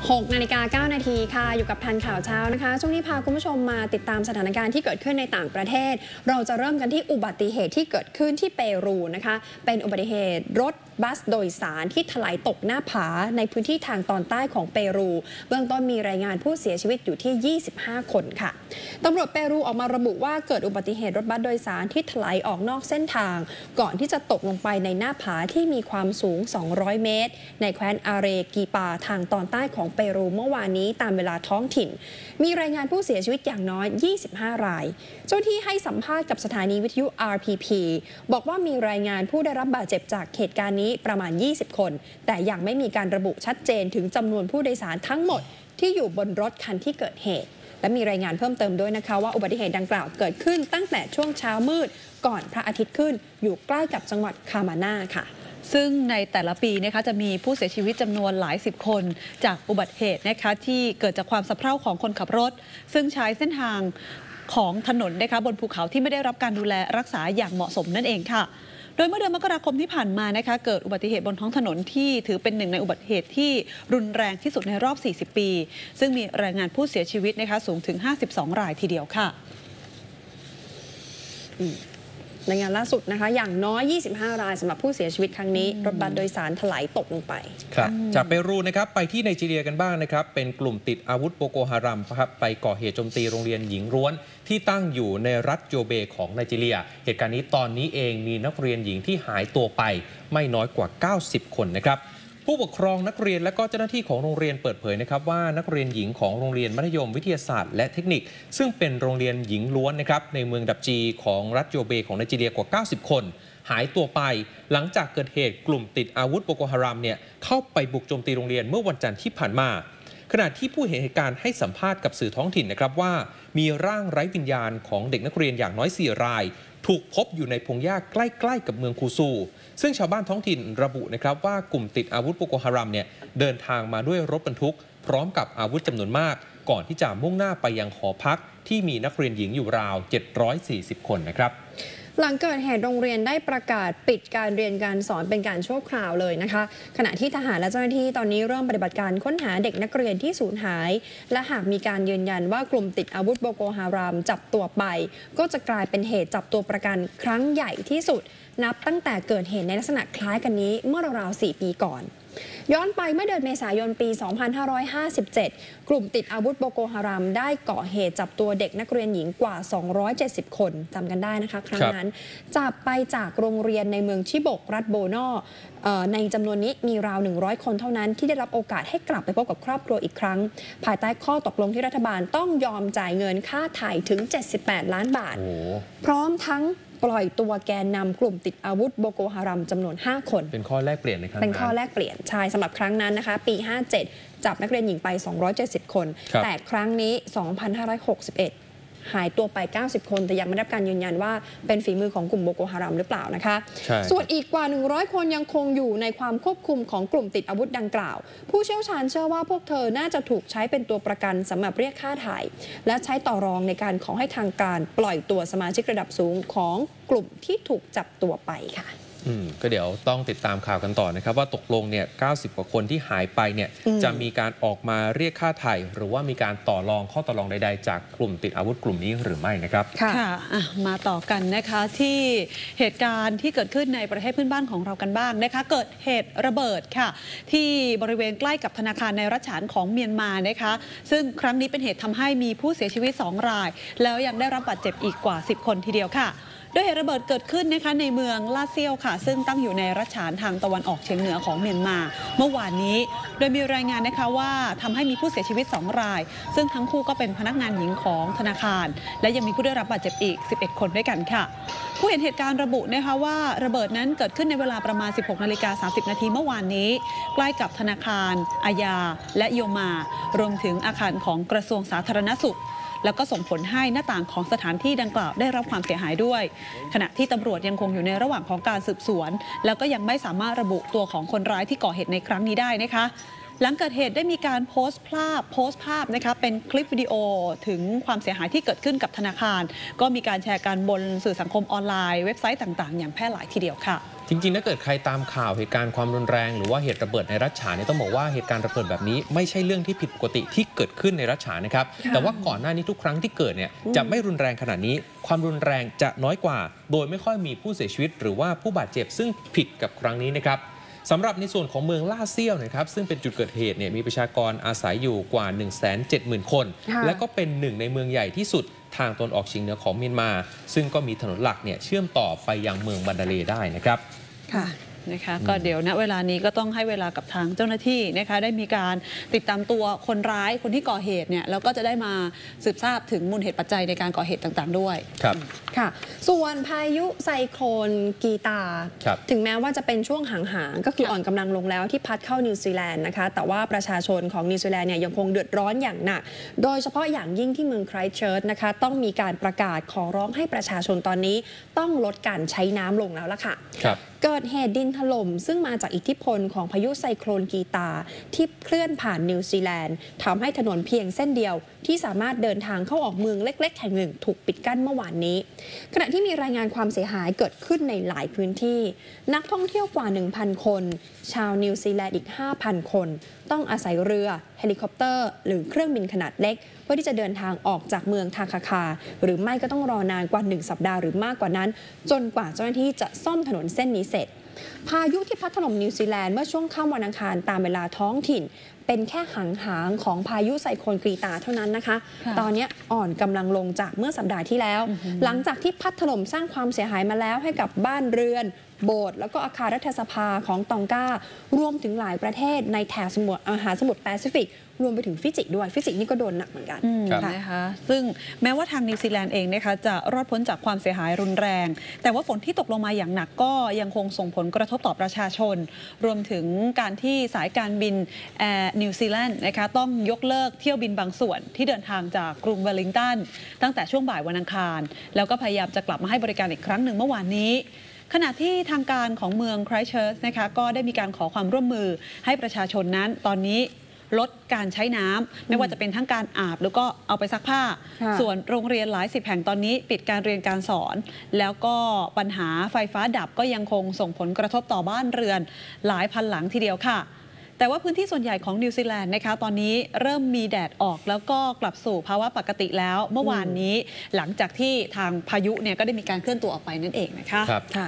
6:09 นาทีค่ะอยู่กับทันข่าวเช้านะคะช่วงนี้พาคุณผู้ชมมาติดตามสถานการณ์ที่เกิดขึ้นในต่างประเทศเราจะเริ่มกันที่อุบัติเหตุที่เกิดขึ้นที่เปรูนะคะเป็นอุบัติเหตุรถบัสโดยสารที่ถลายตกหน้าผาในพื้นที่ทางตอนใต้ของเปรูเบื้องต้นมีรายงานผู้เสียชีวิตอยู่ที่25คนค่ะตำรวจเปรูออกมาระบุว่าเกิดอุบัติเหตุรถบัสโดยสารที่ถลายออกนอกเส้นทางก่อนที่จะตกลงไปในหน้าผาที่มีความสูง200เมตรในแคว้นอาเรกีปาทางตอนใต้ของเปรูเมื่อวานนี้ตามเวลาท้องถิ่นมีรายงานผู้เสียชีวิตอย่างน้อย25รายเจ้าหน้าที่ให้สัมภาษณ์กับสถานีวิทยุ RPP บอกว่ามีรายงานผู้ได้รับบาดเจ็บจากเหตุการณ์นี้ประมาณ20คนแต่ยังไม่มีการระบุชัดเจนถึงจำนวนผู้โดยสารทั้งหมดที่อยู่บนรถคันที่เกิดเหตุและมีรายงานเพิ่มเติมด้วยนะคะว่าอุบัติเหตุดังกล่าวเกิดขึ้นตั้งแต่ช่วงเช้ามืดก่อนพระอาทิตย์ขึ้นอยู่ใกล้กับจังหวัดคามาน่าค่ะซึ่งในแต่ละปีนะคะจะมีผู้เสียชีวิตจำนวนหลายสิบคนจากอุบัติเหตุนะคะที่เกิดจากความสะเพร่าของคนขับรถซึ่งใช้เส้นทางของถนนนะคะบนภูเขาที่ไม่ได้รับการดูแลรักษาอย่างเหมาะสมนั่นเองค่ะโดยเมื่อเดือนมกราคมที่ผ่านมานะคะเกิดอุบัติเหตุบนท้องถนนที่ถือเป็นหนึ่งในอุบัติเหตุที่รุนแรงที่สุดในรอบ40ปีซึ่งมีรายงานผู้เสียชีวิตนะคะสูงถึง52รายทีเดียวค่ะรายงานล่าสุดนะคะอย่างน้อย25รายสำหรับผู้เสียชีวิตครั้งนี้รถบัสโดยสารถลายตกลงไปครับจากเปรูนะครับไปที่ไนจีเรียกันบ้างนะครับเป็นกลุ่มติดอาวุธโบโกฮารัมครับไปก่อเหตุโจมตีโรงเรียนหญิงล้วนที่ตั้งอยู่ในรัฐโยเบของไนจีเรียเหตุการณ์นี้ตอนนี้เองมีนักเรียนหญิงที่หายตัวไปไม่น้อยกว่า90คนนะครับผู้ปกครองนักเรียนและก็เจ้าหน้าที่ของโรงเรียนเปิดเผยนะครับว่านักเรียนหญิงของโรงเรียนมัธยมวิทยาศาสตร์และเทคนิคซึ่งเป็นโรงเรียนหญิงล้วนนะครับในเมืองดับจีของรัฐโยเบของไนจีเรียกว่า90คนหายตัวไปหลังจากเกิดเหตุกลุ่มติดอาวุธโบโกฮารัมเนี่ยเข้าไปบุกโจมตีโรงเรียนเมื่อวันจันทร์ที่ผ่านมาขณะที่ผู้เห็นเหตุการณ์ให้สัมภาษณ์กับสื่อท้องถิ่นนะครับว่ามีร่างไร้วิญญาณของเด็กนักเรียนอย่างน้อย4รายถูกพบอยู่ในพงหญ้าใกล้ๆกับเมืองคูซูซึ่งชาวบ้านท้องถิ่นระบุนะครับว่ากลุ่มติดอาวุธโบโกฮารัมเนี่ยเดินทางมาด้วยรถบรรทุกพร้อมกับอาวุธจำนวนมากก่อนที่จะมุ่งหน้าไปยังหอพักที่มีนักเรียนหญิงอยู่ราว740คนนะครับหลังเกิดเหตุโรงเรียนได้ประกาศปิดการเรียนการสอนเป็นการชั่วคราวเลยนะคะขณะที่ทหารและเจ้าหน้าที่ตอนนี้เริ่มปฏิบัติการค้นหาเด็กนักเรียนที่สูญหายและหากมีการยืนยันว่ากลุ่มติดอาวุธโบโกฮารัมจับตัวไปก็จะกลายเป็นเหตุจับตัวประกันครั้งใหญ่ที่สุดนับตั้งแต่เกิดเหตุในลักษณะคล้ายกันนี้เมื่อราวๆ4 ปีก่อนย้อนไปเมื่อเดือนเมษายนปี2557กลุ่มติดอาวุธโบโกฮารัมได้ก่อเหตุจับตัวเด็กนักเรียนหญิงกว่า270คนจำกันได้นะคะครั้งนั้นจับไปจากโรงเรียนในเมืองชิโบกรัฐโบโนในจำนวนนี้มีราว100คนเท่านั้นที่ได้รับโอกาสให้กลับไปพบกับครอบครัวอีกครั้งภายใต้ข้อตกลงที่รัฐบาลต้องยอมจ่ายเงินค่าไถ่ถึง78ล้านบาทพร้อมทั้งปล่อยตัวแกนนำกลุ่มติดอาวุธโบโกฮารัมจำนวน5คนเป็นข้อแลกเปลี่ยนในครั้งนั้นเป็นข้อแลกเปลี่ยนใช่สำหรับครั้งนั้นนะคะปี57จับนักเรียนหญิงไป270คนแต่ครั้งนี้2561หายตัวไป90คนแต่ยังไม่ได้รับการยืนยันว่าเป็นฝีมือของกลุ่มโบโกฮารัมหรือเปล่านะคะส่วนอีกกว่า100คนยังคงอยู่ในความควบคุมของกลุ่มติดอาวุธดังกล่าวผู้เชี่ยวชาญเชื่อว่าพวกเธอน่าจะถูกใช้เป็นตัวประกันสำหรับเรียกค่าไถ่และใช้ต่อรองในการขอให้ทางการปล่อยตัวสมาชิกระดับสูงของกลุ่มที่ถูกจับตัวไปค่ะก็เดี๋ยวต้องติดตามข่าวกันต่อนะครับว่าตกลงเนี่ย90กว่าคนที่หายไปเนี่ยจะมีการออกมาเรียกค่าไถ่หรือว่ามีการต่อรองข้อต่อรองใดๆจากกลุ่มติดอาวุธกลุ่มนี้หรือไม่นะครับค่ะมาต่อกันนะคะที่เหตุการณ์ที่เกิดขึ้นในประเทศเพื่อนบ้านของเรากันบ้างนะคะเกิดเหตุระเบิดค่ะที่บริเวณใกล้กับธนาคารในรัฐฉานของเมียนมานะคะซึ่งครั้งนี้เป็นเหตุทำให้มีผู้เสียชีวิต2รายแล้วยังได้รับบาดเจ็บอีกกว่า10คนทีเดียวค่ะโดยเหตุระเบิดเกิดขึ้นนะคะในเมืองลาเซียวค่ะซึ่งตั้งอยู่ในรัฐฉานทางตะวันออกเฉียงเหนือของเมียนมาเมื่อวานนี้โดยมีรายงานนะคะว่าทำให้มีผู้เสียชีวิต2รายซึ่งทั้งคู่ก็เป็นพนักงานหญิงของธนาคารและยังมีผู้ได้รับบาดเจ็บอีก11คนด้วยกันค่ะผู้เห็นเหตุการณ์ระบุนะคะว่าระเบิดนั้นเกิดขึ้นในเวลาประมาณ 16:30 นาทีเมื่อวานนี้ใกล้กับธนาคารอาญาและโยมารวมถึงอาคารของกระทรวงสาธารณสุขแล้วก็ส่งผลให้หน้าต่างของสถานที่ดังกล่าวได้รับความเสียหายด้วยขณะที่ตำรวจยังคงอยู่ในระหว่างของการสืบสวนแล้วก็ยังไม่สามารถระบุตัวของคนร้ายที่ก่อเหตุในครั้งนี้ได้นะคะหลังเกิดเหตุได้มีการโพสต์ภาพนะคะเป็นคลิปวิดีโอถึงความเสียหายที่เกิดขึ้นกับธนาคารก็มีการแชร์กันบนสื่อสังคมออนไลน์เว็บไซต์ต่างๆอย่างแพร่หลายทีเดียวค่ะจริงๆถ้าเกิดใครตามข่าวเหตุการณ์ความรุนแรงหรือว่าเหตุระเบิดในรัชฉานเนี่ยต้องบอกว่าเหตุการณ์ระเบิดแบบนี้ไม่ใช่เรื่องที่ผิดปกติที่เกิดขึ้นในรัชฉานนะครับแต่ว่าก่อนหน้านี้ทุกครั้งที่เกิดเนี่ยจะไม่รุนแรงขนาดนี้ความรุนแรงจะน้อยกว่าโดยไม่ค่อยมีผู้เสียชีวิตหรือว่าผู้บาดเจ็บซึ่งผิดกับครั้งนี้นะครับสำหรับในส่วนของเมืองล่าเซี่ยวนะครับซึ่งเป็นจุดเกิดเหตุเนี่ยมีประชากรอาศัยอยู่กว่า 170,000 คนและก็เป็นหนึ่งในเมืองใหญ่ที่สุดทางตะวันออกเฉียงเหนือของเมียนมาซึ่งก็มีถนนหลักเนี่ยเชื่อมต่อไปยังเมืองบันดาเลได้นะครับค่ะนะคะก็เดี๋ยวณเวลานี้ก็ต้องให้เวลากับทางเจ้าหน้าที่นะคะได้มีการติดตามตัวคนร้ายคนที่ก่อเหตุเนี่ยแล้วก็จะได้มาสืบทราบถึงมูลเหตุปัจจัยในการก่อเหตุต่างๆด้วยครับค่ะส่วนพายุไซโคลนกีตาถึงแม้ว่าจะเป็นช่วงห่างๆก็คืออ่อนกำลังลงแล้วที่พัดเข้านิวซีแลนด์นะคะแต่ว่าประชาชนของนิวซีแลนด์เนี่ยยังคงเดือดร้อนอย่างหนักโดยเฉพาะอย่างยิ่งที่เมืองไครสต์เชิร์ชนะคะต้องมีการประกาศขอร้องให้ประชาชนตอนนี้ต้องลดการใช้น้ำลงแล้วล่ะค่ะเกิดเหตุดินถล่มซึ่งมาจากอิทธิพลของพายุไซโคลนกีตาที่เคลื่อนผ่านนิวซีแลนด์ทำให้ถนนเพียงเส้นเดียวที่สามารถเดินทางเข้าออกเมืองเล็กๆแห่งหนึ่งถูกปิดกั้นเมื่อวานนี้ขณะที่มีรายงานความเสียหายเกิดขึ้นในหลายพื้นที่นักท่องเที่ยวกว่า 1,000 คนชาวนิวซีแลนด์อีก 5,000 คนต้องอาศัยเรือเฮลิคอปเตอร์หรือเครื่องบินขนาดเล็กเพื่อที่จะเดินทางออกจากเมืองทาคาคาหรือไม่ก็ต้องรอนานกว่า1สัปดาห์หรือมากกว่านั้นจนกว่าเจ้าหน้าที่จะซ่อมถนนเส้นนี้เสร็จพายุที่พัดถล่มนิวซีแลนด์เมื่อช่วงค่ำวันอังคารตามเวลาท้องถิ่นเป็นแค่หางของพายุไซโคลนกีตาเท่านั้นนะคะตอนนี้อ่อนกำลังลงจากเมื่อสัปดาห์ที่แล้วหลังจากที่พัดถล่มสร้างความเสียหายมาแล้วให้กับบ้านเรือนโบสถ์แล้วก็อาคารรัฐสภาของตองการวมถึงหลายประเทศในแถบมหาสมุทรแปซิฟิกรวมไปถึงฟิจิด้วยฟิจินี่ก็โดนหนักเหมือนกันนะคะซึ่งแม้ว่าทางนิวซีแลนด์เองนะคะจะรอดพ้นจากความเสียหายรุนแรงแต่ว่าฝนที่ตกลงมาอย่างหนักก็ยังคงส่งผลกระทบต่อประชาชนรวมถึงการที่สายการบินแอร์นิวซีแลนด์นะคะต้องยกเลิกเที่ยวบินบางส่วนที่เดินทางจากกรุงเวลลิงตันตั้งแต่ช่วงบ่ายวันอังคารแล้วก็พยายามจะกลับมาให้บริการอีกครั้งหนึ่งเมื่อวานนี้ขณะที่ทางการของเมืองไครสต์เชิร์ชนะคะก็ได้มีการขอความร่วมมือให้ประชาชนนั้นตอนนี้ลดการใช้น้ำไม่ว่าจะเป็นทั้งการอาบแล้วก็เอาไปซักผ้าส่วนโรงเรียนหลาย10แห่งตอนนี้ปิดการเรียนการสอนแล้วก็ปัญหาไฟฟ้าดับก็ยังคงส่งผลกระทบต่อบ้านเรือนหลายพันหลังทีเดียวค่ะแต่ว่าพื้นที่ส่วนใหญ่ของนิวซีแลนด์นะคะตอนนี้เริ่มมีแดดออกแล้วก็กลับสู่ภาวะปกติแล้วเมื่อวานนี้หลังจากที่ทางพายุเนี่ยก็ได้มีการเคลื่อนตัวออกไปนั่นเองนะคะค่ะ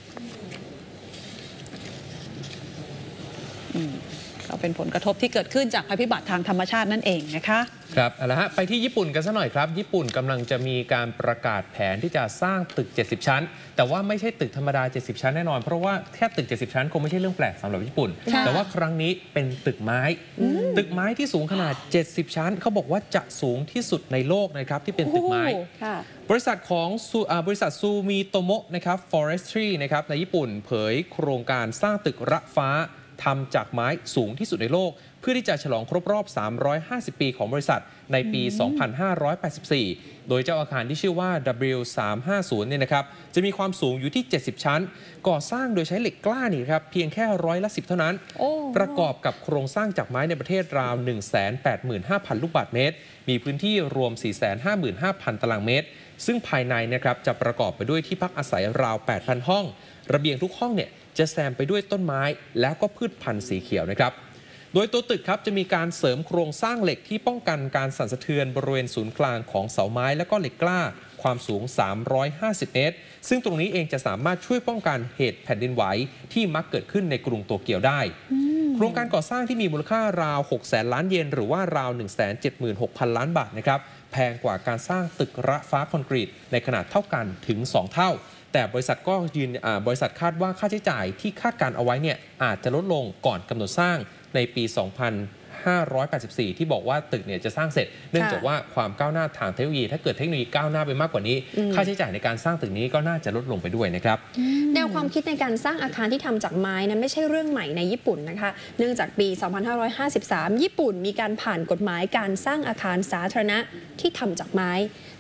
ก็เป็นผลกระทบที่เกิดขึ้นจากภัยพิบัติทางธรรมชาตินั่นเองนะคะครับเอาละฮะไปที่ญี่ปุ่นกันสักหน่อยครับญี่ปุ่นกำลังจะมีการประกาศแผนที่จะสร้างตึก70ชั้นแต่ว่าไม่ใช่ตึกธรรมดา70ชั้นแน่นอนเพราะว่าแค่ตึก70ชั้นคงไม่ใช่เรื่องแปลกสำหรับญี่ปุ่นแต่ว่าครั้งนี้เป็นตึกไม้ที่สูงขนาด70ชั้นเขาบอกว่าจะสูงที่สุดในโลกนะครับที่เป็นตึกไม้บริษัทของบริษัทซูมิโตโมะนะครับ Forestry นะครับในญี่ปุ่นเผยโครงการสร้างตึกระฟ้าทำจากไม้สูงที่สุดในโลกเพื่อที่จะฉลองครบรอบ350ปีของบริษัทในปี 2584 โดยเจ้าอาคารที่ชื่อว่า W350 เนี่ยนะครับจะมีความสูงอยู่ที่70ชั้นก่อสร้างโดยใช้เหล็กกล้านี่ครับเพียงแค่10%เท่านั้นประกอบกับโครงสร้างจากไม้ในประเทศราว 185,000 ลูกบาศก์เมตรมีพื้นที่รวม 455,000 ตารางเมตรซึ่งภายในนะครับจะประกอบไปด้วยที่พักอาศัยราว 8,000 ห้องระเบียงทุกห้องเนี่ยจะแซมไปด้วยต้นไม้แล้วก็พืชพันธุ์สีเขียวนะครับโดยตัวตึกครับจะมีการเสริมโครงสร้างเหล็กที่ป้องกันการสั่นสะเทือนบริเวณศูนย์กลางของเสาไม้และก็เหล็กกล้าความสูง350เมตรซึ่งตรงนี้เองจะสามารถช่วยป้องกันเหตุแผ่นดินไหวที่มักเกิดขึ้นในกรุงโตเกียวได้โครงการก่อสร้างที่มีมูลค่าราว 600,000 ล้านเยนหรือว่าราว 176,000 ล้านบาทนะครับแพงกว่าการสร้างตึกระฟ้าคอนกรีตในขนาดเท่ากันถึง2เท่าแต่บริษัทก็บริษัทคาดว่าค่าใช้จ่ายที่คาดการเอาไว้เนี่ยอาจจะลดลงก่อนกำหนดสร้างในปี 2584 ที่บอกว่าตึกเนี่ยจะสร้างเสร็จเนื่องจากว่าความก้าวหน้าทางเทคโนโลยีถ้าเกิดเทคโนโลยีก้าวหน้าไปมากกว่านี้ค่าใช้จ่ายในการสร้างตึกนี้ก็น่าจะลดลงไปด้วยนะครับแนวความคิดในการสร้างอาคารที่ทำจากไม้นั้นไม่ใช่เรื่องใหม่ในญี่ปุ่นนะคะเนื่องจากปี 2553 ญี่ปุ่นมีการผ่านกฎหมายการสร้างอาคารสาธารณะที่ทำจากไม้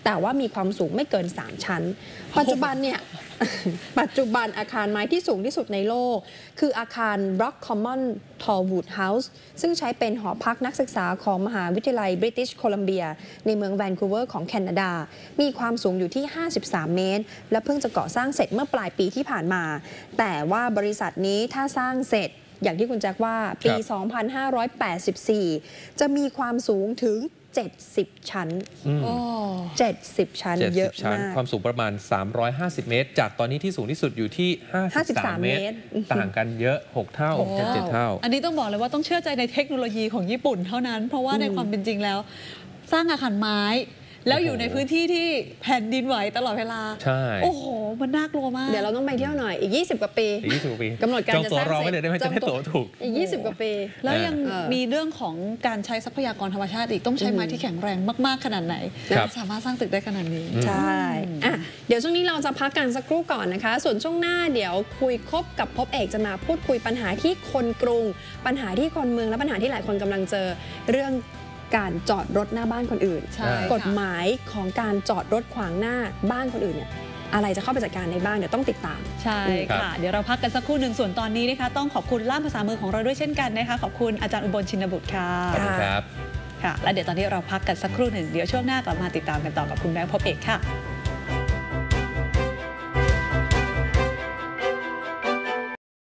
แต่ว่ามีความสูงไม่เกิน 3 ชั้น ปัจจุบันเนี่ย ปัจจุบันอาคารไม้ที่สูงที่สุดในโลก คืออาคาร Rock Common Tallwood House ซึ่งใช้เป็นหอพักนักศึกษาของมหาวิทยาลัย British Columbia ในเมืองแวนคูเวอร์ของแคนาดา มีความสูงอยู่ที่ 53 เมตร และเพิ่งจะก่อสร้างเสร็จเมื่อปลายปีที่ผ่านมา แต่ว่าบริษัทนี้ถ้าสร้างเสร็จอย่างที่คุณแจ็คว่าปี 2584 จะมีความสูงถึง 70 ชั้น 70 ชั้นเยอะมากความสูงประมาณ 350 เมตร จากตอนนี้ที่สูงที่สุดอยู่ที่ 53 เมตร ต่างกันเยอะ 6 เท่า 7 เท่าอันนี้ต้องบอกเลยว่าต้องเชื่อใจในเทคโนโลยีของญี่ปุ่นเท่านั้น เพราะว่าในความเป็นจริงแล้ว สร้างอาคารไม้แล้วอยู่ในพื้นที่ที่แผ่นดินไหวตลอดเวลาใช่โอ้โห มันน่ากลัวมากเดี๋ยวเราต้องไปเที่ยวหน่อยอีก 20 กว่าปีอีก20 กว่าปีกำหนดการจองจะตั๋สวร้างรอเสไว้ร็จเลยได้ไหมจะได้ตั๋วถูกอีก 20 กว่าปีแล้วยังมีเรื่องของการใช้ทรัพยากรธรรมชาติอีกต้องใช้ไม้ที่แข็งแรงมากๆขนาดไหนครับสามารถสร้างตึกได้ขนาดนี้ใช่อ่ะเดี๋ยวช่วงนี้เราจะพักกันสักครู่ก่อนนะคะ ส่วนช่วงหน้าเดี๋ยวคุยคบกับพบเอกจะมาพูดคุยปัญหาที่คนกรุง ปัญหาที่คนเมืองและปัญหาที่หลายคนกำลังเจอเรื่องการจอดรถหน้าบ้านคนอื่นใช่ค่ะกฎหมายของการจอดรถขวางหน้าบ้านคนอื่นเนี่ยอะไรจะเข้าไปจัดการในบ้านเดี๋ยวต้องติดตามใช่ค่ะ เดี๋ยวเราพักกันสักครู่หนึ่งส่วนตอนนี้นะคะต้องขอบคุณล่ามภาษามือของเราด้วยเช่นกันนะคะขอบคุณอาจารย์อุบลชินบุตรค่ะขอบคุณครับค่ะ และเดี๋ยวตอนนี้เราพักกันสักครู่หนึ่งเดี๋ยวช่วงหน้ากลับมาติดตามกันต่อกับคุณแบงค์พบเอกค่ะ